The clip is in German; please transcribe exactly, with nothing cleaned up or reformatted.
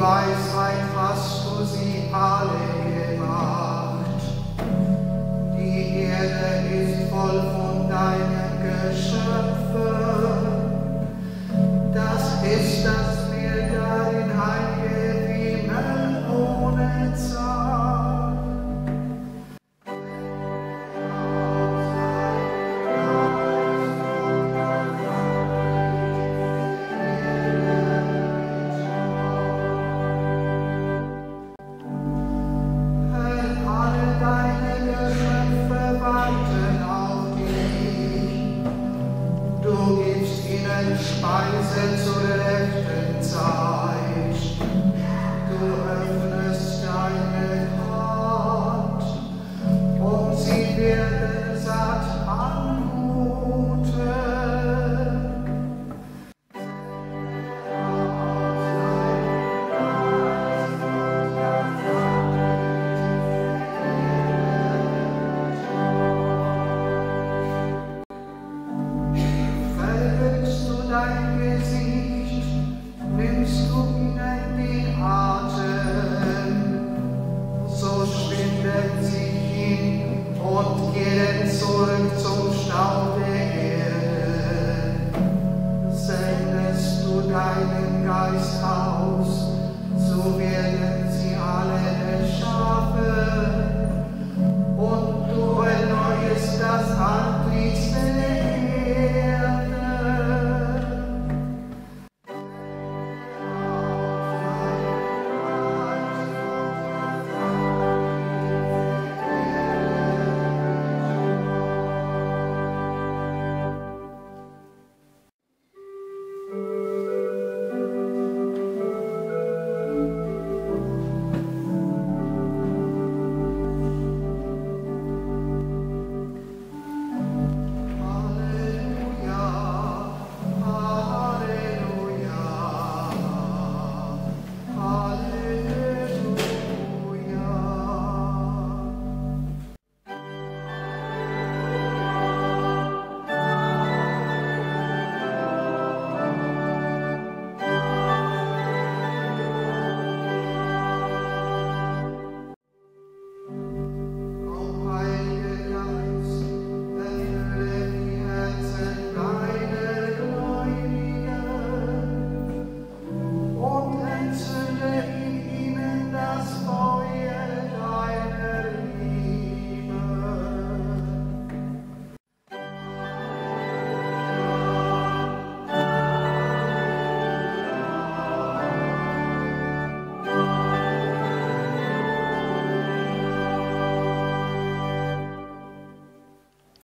Weisheit hast du sie alle gemacht. Die Erde ist voll von deinen Geschöpfen. Das ist das wir darin heilige Himmel ohne Zahl. Speise zur rechten Zeit. Du öffnest deine Hand und sie werden satt an Guten. Dein Gesicht, nimmst du ihnen den Atem, so schwinden sie hin und kehren zurück zum Staub der Erde. Sendest du deinen Geist aus, so werden sie alle erschaffen.